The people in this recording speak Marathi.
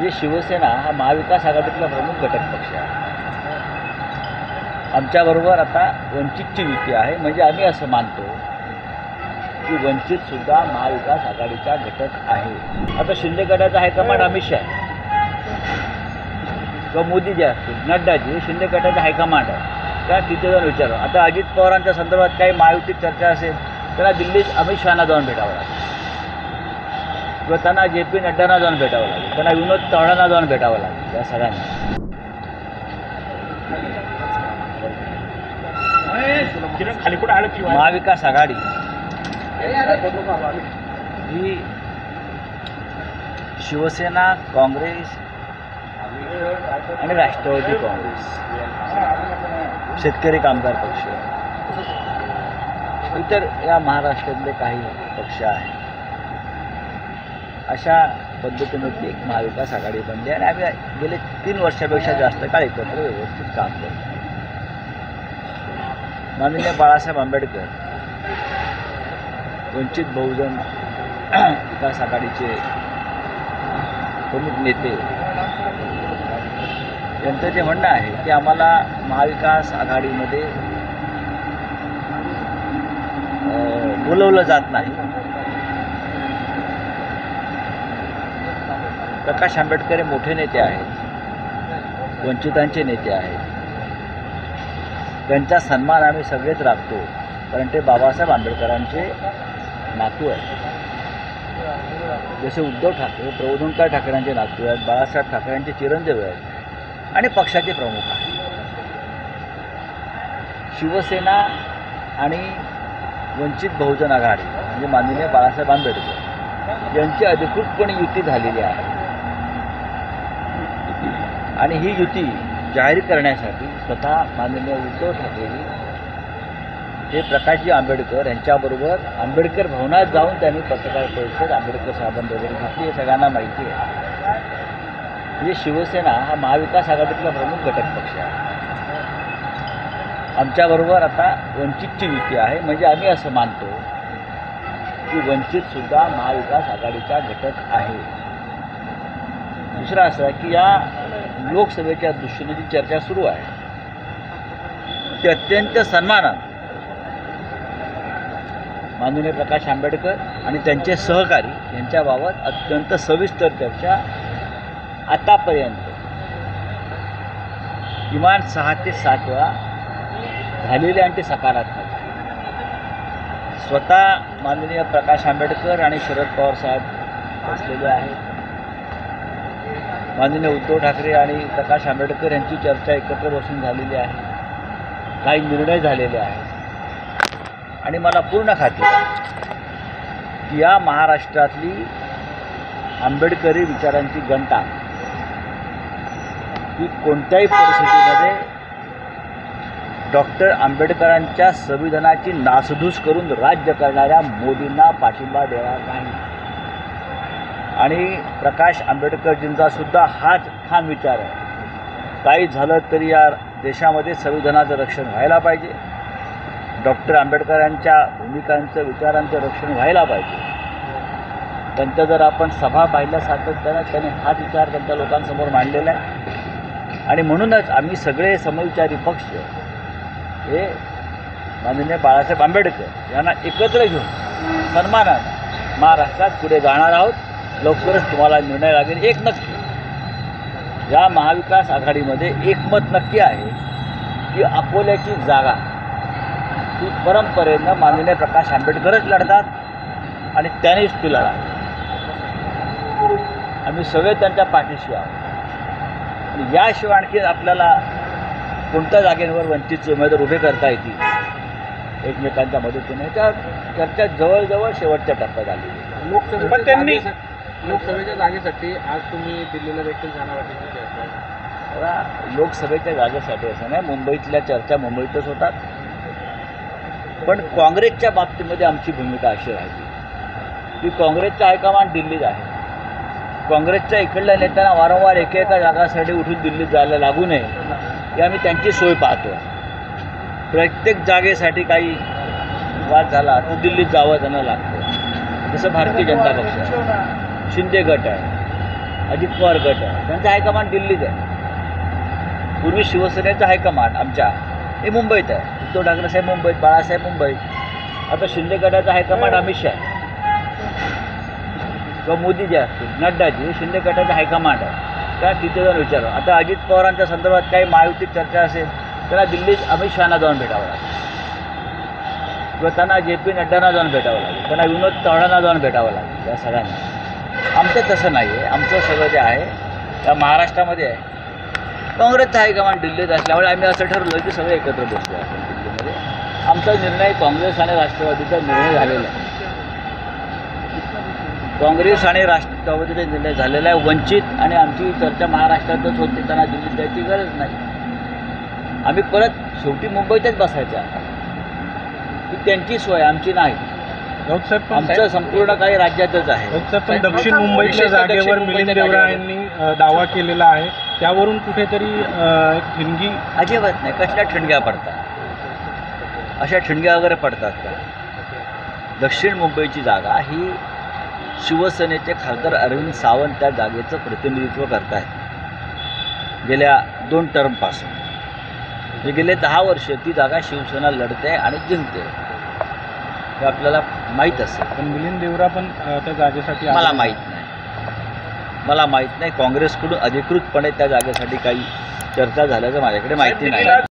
म्हणजे शिवसेना हा महाविकास आघाडीतला प्रमुख घटक पक्ष आहे. आमच्याबरोबर आता वंचितची युती आहे. म्हणजे आम्ही असं मानतो की वंचितसुद्धा महाविकास आघाडीचा घटक आहे. आता शिंदे गटाचा हायकमांड अमित शहा किंवा मोदी जे असतील, नड्डाजी, शिंदे गटाचा हायकमांड आहे. त्या तिथे जाऊन विचारा. आता अजित पवारांच्या संदर्भात काही महायुतीत चर्चा असेल त्यांना दिल्लीत अमित शहाना जाऊन भेटावं लागेल किंवा त्यांना JP नड्डांना जाऊन भेटावं लागेल, त्यांना विनोद चव्हाणांना जाऊन भेटावं लागेल. या सगळ्यांना महाविकास आघाडी ही शिवसेना, काँग्रेस आणि राष्ट्रवादी काँग्रेस, शेतकरी कामगार पक्ष, इतर या महाराष्ट्रातले काही पक्ष आहेत. अशा पद्धतीने ती एक महाविकास आघाडी बनली आणि आम्ही गेले 3 वर्षापेक्षा जास्त काळ एकत्र व्यवस्थित काम करतो. माननीय बाळासाहेब आंबेडकर वंचित बहुजन विकास आघाडीचे प्रमुख नेते यांचं जे म्हणणं आहे की आम्हाला महाविकास आघाडीमध्ये बोलवलं जात नाही. प्रकाश आंबेडकर हे मोठे नेते आहेत, वंचितांचे नेते आहेत. त्यांचा सन्मान आम्ही सगळेच राखतो, कारण ते बाबासाहेब आंबेडकरांचे नातू आहेत. जसे उद्धव ठाकरे प्रबोधनकार ठाकरेंचे नातू आहेत, बाळासाहेब ठाकरेंचे चिरंजीव आहेत आणि पक्षाचे प्रमुख आहेत. शिवसेना आणि वंचित बहुजन आघाडी म्हणजे माननीय बाळासाहेब आंबेडकर यांची अधिकृतपणे युती झालेली आहे आणि ही युती जाहीर करण्यासाठी स्वतः माननीय उद्धव ठाकरे हे प्रकाशजी आंबेडकर यांच्याबरोबर आंबेडकर भवनात जाऊन त्यांनी पत्रकार परिषद आंबेडकर साहेबांनी वगैरे घेतली. हे सगळ्यांना माहिती आहे. म्हणजे शिवसेना हा महाविकास आघाडीतला प्रमुख घटक पक्ष आहे. आमच्याबरोबर आता वंचितची युती आहे. म्हणजे आम्ही असं मानतो की वंचितसुद्धा महाविकास आघाडीचा घटक आहे. दुसरं असं की या लोकसभेच्या दृष्टीने जी चर्चा सुरू आहे ती अत्यंत सन्मानाने माननीय प्रकाश आंबेडकर आणि त्यांचे सहकारी यांच्याबाबत अत्यंत सविस्तर चर्चा आतापर्यंत किमान 6 ते 7 वेळा झालेली आणि ते सकारात्मक. स्वतः माननीय प्रकाश आंबेडकर आणि शरद पवार साहेब बसलेले आहेत. माननीय उद्धव ठाकरे आणि प्रकाश आंबेडकर यांची चर्चा एकत्र बसून झालेली आहे. काही निर्णय झालेले आहेत आणि मला पूर्ण खात्री आहे की या महाराष्ट्रातली आंबेडकरी विचारांची घंटा ही कोणत्याही परिस्थितीमध्ये डॉक्टर आंबेडकरांच्या संविधानाची नासधूस करून राज्य करणाऱ्या मोदींना पाठिंबा देणार नाही. आणि प्रकाश आंबेडकरजींचा सुद्धा हाच ठाम विचार आहे. काही झालं तरी या देशामध्ये संविधानाचं रक्षण व्हायला पाहिजे. डॉक्टर आंबेडकरांच्या भूमिकांचं विचारांचं रक्षण व्हायला पाहिजे. त्यांच्या जर आपण सभा पाहिल्या सातत्यानं त्याने हाच विचार त्यांच्या लोकांसमोर मांडलेला आहे. आणि म्हणूनच आम्ही सगळे समविचारी पक्ष हे माननीय बाळासाहेब आंबेडकर यांना एकत्र घेऊन सन्मानाने महाराष्ट्रात पुढे जाणार आहोत. लवकरच तुम्हाला निर्णय लागेल. एक नक्की या महाविकास आघाडीमध्ये एकमत नक्की आहे की अकोल्याची जागा ही परंपरेनं माननीय प्रकाश आंबेडकरच लढतात आणि त्यानेच ती लढा. आम्ही सगळे त्यांच्या पाठीशी आहोत. आणि याशिवाय आणखी आपल्याला कोणत्या जागेवर वंचितचे उमेदवार उभे करता येतील एकमेकांच्या मदतीने त्या चर्चा जवळजवळ शेवटच्या टप्प्यात आली. पण त्यांनी लोकसभेच्या जागेसाठी आज तुम्ही दिल्लीला देखील जाणार आहात. लोकसभेच्या जागेसाठी असं नाही, मुंबईतल्या चर्चा मुंबईतच होतात. पण काँग्रेसच्या बाबतीमध्ये आमची भूमिका अशी राहिली की काँग्रेसचं हायकमांड दिल्लीत आहे. काँग्रेसच्या इकडल्या नेत्यांना वारंवार एकेका जागासाठी उठून दिल्लीत जायला लागू नये ही आम्ही त्यांची सोय पाहतो. प्रत्येक जागेसाठी काही वाद झाला तर दिल्लीत जावं त्यांना लागतं. जसं भारतीय जनता पक्ष आहे, शिंदे गट आहे, अजित पवार गट आहे, त्यांचं हायकमांड दिल्लीत आहे. पूर्वी शिवसेनेचं हायकमांड आमच्या हे मुंबईत आहे. उद्धव ठाकरे साहेब मुंबईत, बाळासाहेब मुंबईत. आता शिंदे गटाचं हायकमांड अमित शहा किंवा मोदी जे असतील, नड्डाजी, शिंदे गटाचं हायकमांड आहे. त्या तिथे जाऊन विचारा. आता अजित पवारांच्या संदर्भात काही महायुतीत चर्चा असेल त्यांना दिल्लीत अमित शहाना जाऊन भेटावं लागेल किंवा त्यांना JP नड्डांना जाऊन भेटावं लागेल, त्यांना विनोद चव्हाणांना जाऊन भेटावं लागेल. या सगळ्यांना आमचं तसं नाही आहे. आमचं सगळं जे आहे त्या महाराष्ट्रामध्ये आहे. काँग्रेसचं हायकमांड दिल्लीत असल्यामुळे आम्ही असं ठरवलं की सगळे एकत्र बसलो आपण दिल्लीमध्ये. आमचा निर्णय काँग्रेस आणि राष्ट्रवादीचा निर्णय झालेला आहे. काँग्रेस आणि राष्ट्रवादीचा निर्णय झालेला आहे. वंचित आणि आमची चर्चा महाराष्ट्रातच होते, त्यांना दिल्लीत जायची गरज नाही. आम्ही परत शेवटी मुंबईतच बसायचं आहे. ही त्यांची सोय, आमची नाही. आमचं संपूर्ण काही राज्यातच आहे. पण दक्षिण मुंबईतल्या जागेवर मिलिंद देवरा यांनी दावा केलेला आहे, त्यावरून कुठेतरी एक ठिणगी अजिबात नाही. कसल्या ठिणग्या पडतात? अशा ठिणग्या वगैरे पडतात का? दक्षिण मुंबईची जागा ही शिवसेनेचे खासदार अरविंद सावंत त्या जागेचं प्रतिनिधित्व करत आहेत गेल्या 2 टर्मपासून. जे गेले 10 वर्ष ती जागा शिवसेना लढते आणि जिंकते, हे आपल्याला माहीत असेल. पण मिलिंद देवरा पण त्या जागेसाठी मला माहीत नाही. काँग्रेसकडून अधिकृतपणे त्या जागेसाठी काही चर्चा झाल्याचं माझ्याकडे माहिती नाही.